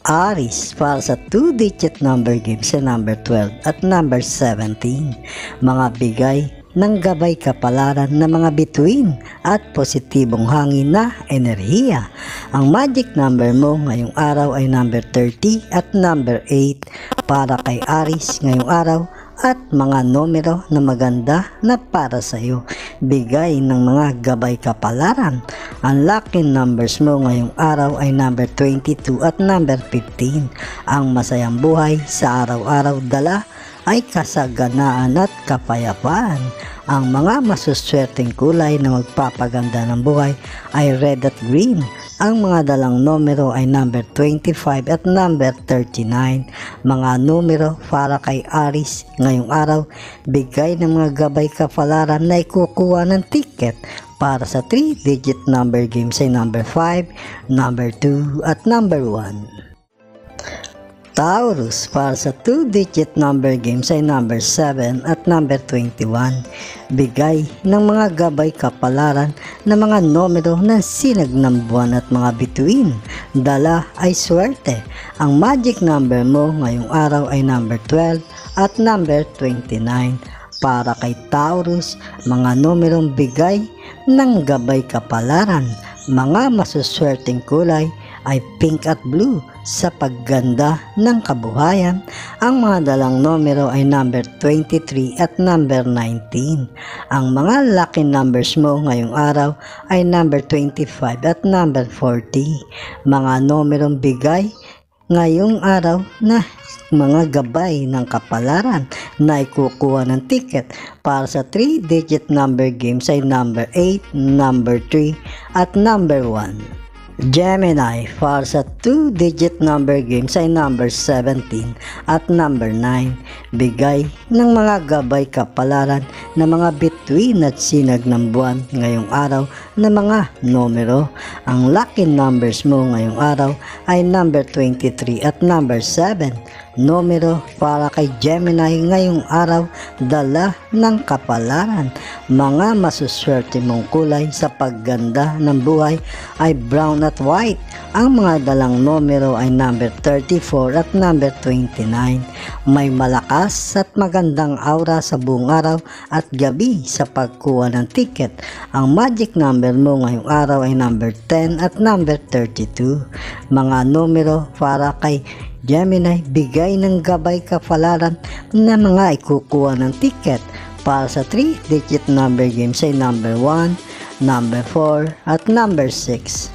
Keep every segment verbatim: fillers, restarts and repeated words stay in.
Aris para sa two digit number game sa number twelve at number seventeen. Mga bigay ng gabay kapalaran na mga bituin at positibong hangin na enerhiya. Ang magic number mo ngayong araw ay number thirty at number eight para kay Aris ngayong araw, at mga numero na maganda na para sa iyo. Bigay ng mga gabay kapalaran. Ang lucky numbers mo ngayong araw ay number twenty-two at number fifteen. Ang masayang buhay sa araw-araw dala ay kasaganaan at kapayapaan. Ang mga masuswerteng kulay na magpapaganda ng buhay ay red at green. Ang mga dalang numero ay number twenty-five at number thirty-nine. Mga numero para kay Aris ngayong araw, bigay ng mga gabay kapalaran na ikukuha ng ticket para sa three digit number games ay number five, number two at number one. Taurus para sa two digit number games ay number seven at number twenty-one. Bigay ng mga gabay kapalaran na mga numero ng sinag ng buwan at mga bituin. Dala ay swerte. Ang magic number mo ngayong araw ay number twelve at number twenty-nine. Para kay Taurus, mga numerong bigay ng gabay kapalaran. Mga masuswerteng kulay ay pink at blue. Sa pagganda ng kabuhayan, ang mga dalang numero ay number twenty-three at number nineteen. Ang mga lucky numbers mo ngayong araw ay number twenty-five at number forty. Mga numerong bigay ngayong araw na mga gabay ng kapalaran na ikukuha ng ticket para sa three digit number games ay number eight, number three at number one. Gemini para sa two digit number games ay number seventeen at number nine. Bigay ng mga gabay kapalaran na mga bituin at sinag ng buwan ngayong araw na mga numero. Ang lucky numbers mo ngayong araw ay number twenty-three at number seven. Numero para kay Gemini ngayong araw, dala ng kapalaran. Mga masuswerte mong kulay sa pagganda ng buhay ay brown at white. Ang mga dalang numero ay number thirty-four at number twenty-nine. May malakas at magandang aura sa buong araw at gabi sa pagkuha ng ticket. Ang magic number mo ngayong araw ay number ten at number thirty-two. Mga numero para kay Gemini, bigay ng gabay kapalaran na mga ikukuha ng ticket para sa three digit number games ay number one, number four at number six.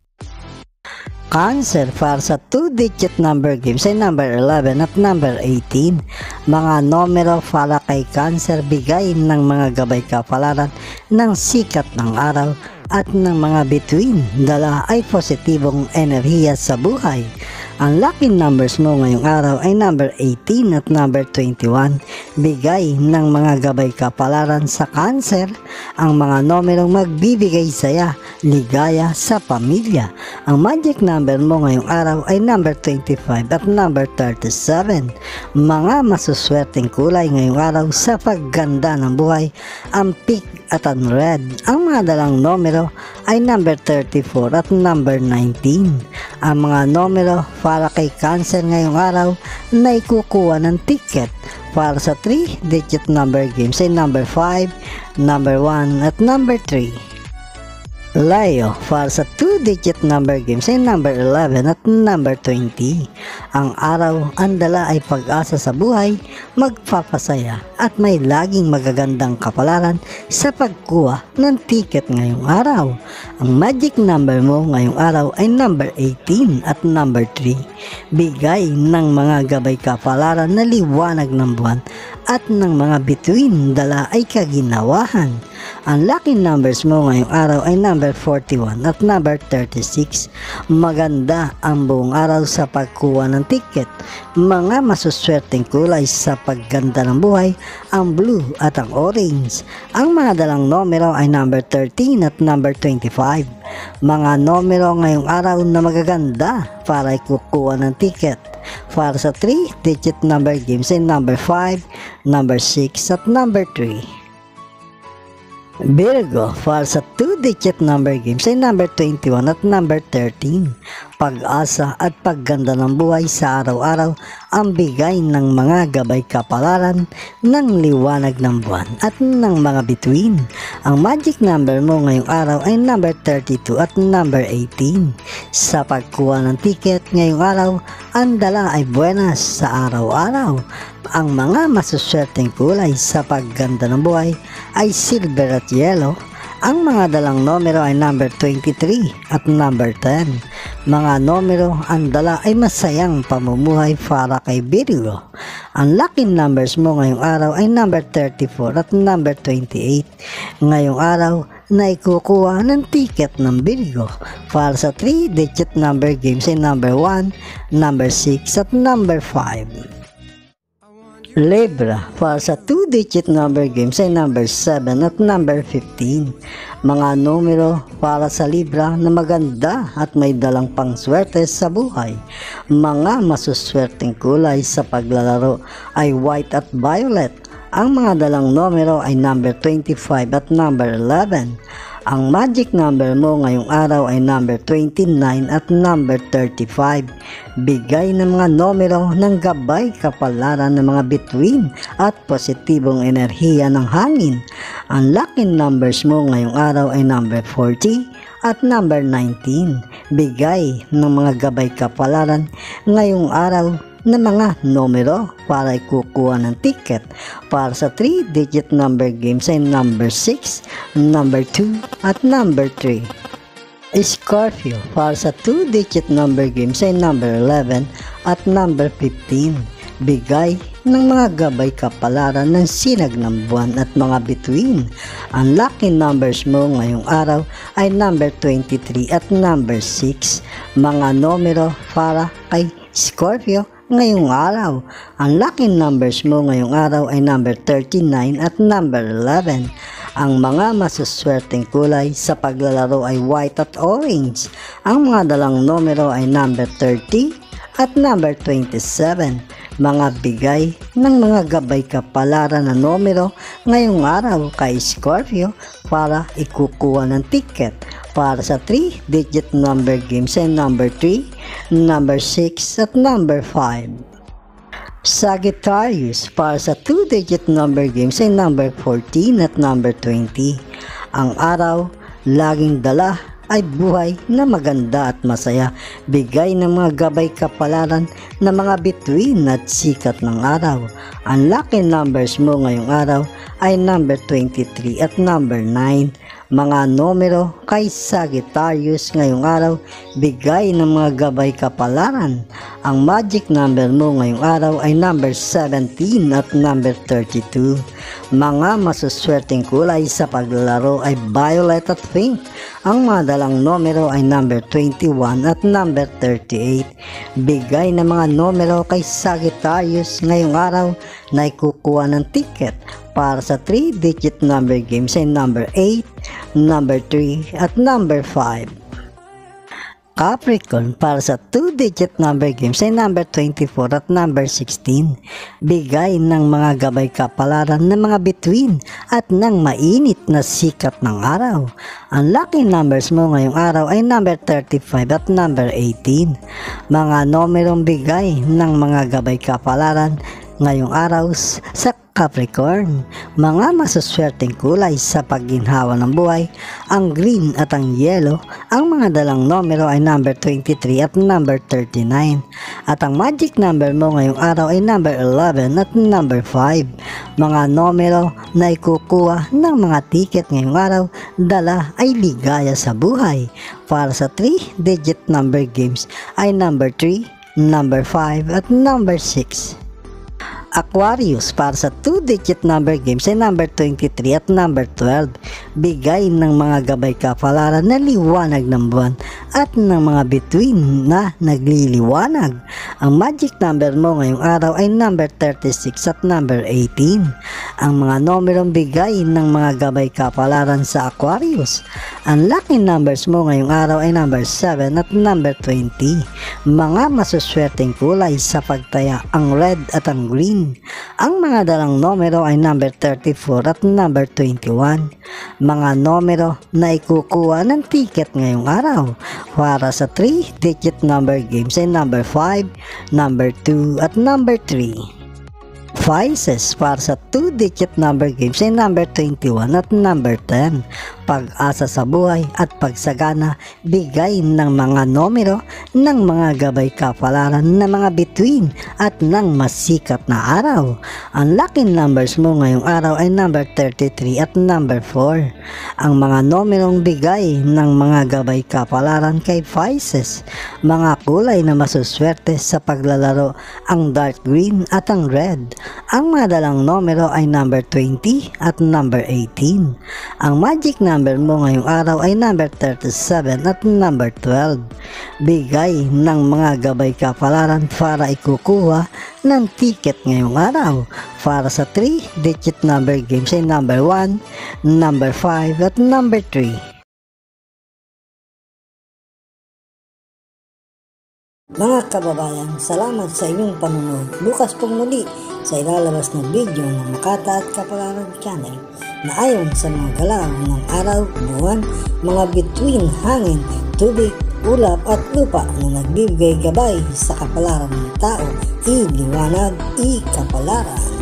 Cancer para sa two digit number games ay number eleven at number eighteen. Mga numero para kay Cancer, bigay ng mga gabay kapalaran ng sikat ng araw at ng mga bituin. Dala ay positibong enerhiya sa buhay. Ang lucky numbers mo ngayong araw ay number eighteen at number twenty-one. Bigay ng mga gabay kapalaran sa Cancer, ang mga numerong magbibigay saya, ligaya sa pamilya. Ang magic number mo ngayong araw ay number twenty-five at number thirty-seven. Mga masuswerteng kulay ngayong araw sa pagganda ng buhay, ang pink at ang red. Ang mga dalang numero ay number thirty-four at number nineteen. Ang mga numero para kay Cancer ngayong araw na ikukuha ng ticket para sa three digit number games ay number five, number one at number three. Leo para sa two digit number games ay number eleven at number twenty. Ang araw, ang dala ay pag-asa sa buhay, magpapasaya at may laging magagandang kapalaran sa pagkuha ng ticket ngayong araw. Ang magic number mo ngayong araw ay number eighteen at number three. Bigay ng mga gabay kapalaran na liwanag ng buwan at ng mga bituin, dala ay kaginawahan. Ang lucky numbers mo ngayong araw ay number forty-one at number thirty-six. Maganda ang buong araw sa pagkuha ng ticket. Mga masuswerteng kulay sa pagganda ng buhay, ang blue at ang orange. Ang mga dalang numero ay number thirteen at number twenty-five. Mga numero ngayong araw na magaganda para ikukuha ng ticket para sa three digit number games ay number five, number six at number three. Virgo, para sa two-digit number games ay number twenty-one at number thirteen. Pag-asa at pagganda ng buhay sa araw-araw ang bigay ng mga gabay kapalaran ng liwanag ng buwan at ng mga bituin. Ang magic number mo ngayong araw ay number thirty-two at number eighteen. Sa pagkuha ng ticket ngayong araw, ang dala ay buenas sa araw-araw. Ang mga masuswerteng kulay sa pagganda ng buhay ay silver at yellow. Ang mga dalang numero ay number twenty-three at number ten. Mga numero ang dala ay masayang pamumuhay para kay Virgo. Ang lucky numbers mo ngayong araw ay number thirty-four at number twenty-eight. Ngayong araw na ikukuha ng ticket ng Virgo para sa three-digit number games ay number one, number six at number five. Libra, para sa two-digit number games ay number seven at number fifteen. Mga numero para sa Libra na maganda at may dalang pangswerte sa buhay. Mga masuswerteng kulay sa paglalaro ay white at violet. Ang mga dalang numero ay number twenty-five at number eleven. Ang magic number mo ngayong araw ay number twenty-nine at number thirty-five. Bigay ng mga numero ng gabay kapalaran ng mga bituin at positibong enerhiya ng hangin. Ang lucky numbers mo ngayong araw ay number forty at number nineteen. Bigay ng mga gabay kapalaran ngayong araw na mga numero para ikukuha ng ticket para sa three-digit number games ay number six, number two at number three. Scorpio, para sa two-digit number games ay number eleven at number fifteen. Bigay ng mga gabay kapalaran ng sinag ng buwan at mga bituin. Ang lucky numbers mo ngayong araw ay number twenty-three at number six. Mga numero para kay Scorpio ngayong araw. Ang lucky numbers mo ngayong araw ay number thirty-nine at number eleven. Ang mga masuswerteng kulay sa paglalaro ay white at orange. Ang mga dalang numero ay number thirty at number twenty-seven. Mga bigay ng mga gabay kapalaran na numero ngayong araw kay Scorpio para ikukuha ng ticket para sa three-digit number games ay number three, number six at number five. Sagittarius, para sa two-digit number games ay number fourteen at number twenty. Ang araw, laging dala ay buhay na maganda at masaya. Bigay ng mga gabay kapalaran na mga bituin at sikat ng araw. Ang lucky numbers mo ngayong araw ay number twenty-three at number nine. Mga numero kay Sagittarius ngayong araw, bigay ng mga gabay kapalaran. Ang magic number mo ngayong araw ay number seventeen at number thirty-two. Mga masuswerteng kulay sa paglalaro ay violet at pink. Ang mga dalang numero ay number twenty-one at number thirty-eight. Bigay ng mga numero kay Sagittarius ngayong araw na ikukuha ng ticket para sa three-digit number games ay number eight, number three at number five. Capricorn, para sa two-digit number games ay number twenty-four at number sixteen. Bigay ng mga gabay kapalaran ng mga bituin at ng mainit na sikat ng araw. Ang lucky numbers mo ngayong araw ay number thirty-five at number eighteen. Mga numerong bigay ng mga gabay kapalaran ngayong araw sa Capricorn. Mga masuswerteng kulay sa pagginhawa ng buhay, ang green at ang yellow. Ang mga dalang numero ay number twenty-three at number thirty-nine. At ang magic number mo ngayong araw ay number eleven at number five. Mga numero na ikukuha ng mga ticket ngayong araw, dala ay ligaya sa buhay. Para sa three-digit number games ay number three, number five at number six. Aquarius, para sa two-digit number games ay number twenty-three at number twelve. Bigay ng mga gabay kapalaran na liwanag ng buwan at ng mga bituin na nagliliwanag. Ang magic number mo ngayong araw ay number thirty-six at number eighteen. Ang mga numerong bigay ng mga gabay kapalaran sa Aquarius. Ang lucky numbers mo ngayong araw ay number seven at number twenty. Mga masuswerteng kulay sa pagtaya, ang red at ang green. eighteen. Ang mga dalang numero ay number thirty-four at number twenty-one. Mga numero na ikukuha ng ticket ngayong araw. Para sa three digit number games ay number five, number two at number three. Vices para sa two digit number games ay number twenty-one at number ten. Pag-asa sa buhay at pagsagana, bigay ng mga numero ng mga gabay kapalaran na mga bituin at ng masikat na araw. Ang lucky numbers mo ngayong araw ay number thirty-three at number four. Ang mga numerong bigay ng mga gabay kapalaran kay Vices, mga kulay na masuswerte sa paglalaro ang dark green at ang red. Ang mga dalang numero ay number twenty at number eighteen. Ang magic number mo ngayong araw ay number thirty-seven at number twelve. Bigay ng mga gabay kapalaran para ikukuha ng ticket ngayong araw. Para sa three digit number games ay number one, number five at number three. Mga kababayan, salamat sa inyong panonood. Bukas pong muli sa ilalabas na video ng Makata at Kapalaran Channel na ayon sa mga galaw ng araw, buwan, mga bituin, hangin, tubig, ulap at lupa na nagbibigay gabay sa kapalaran ng tao, iliwanag, ikapalaran.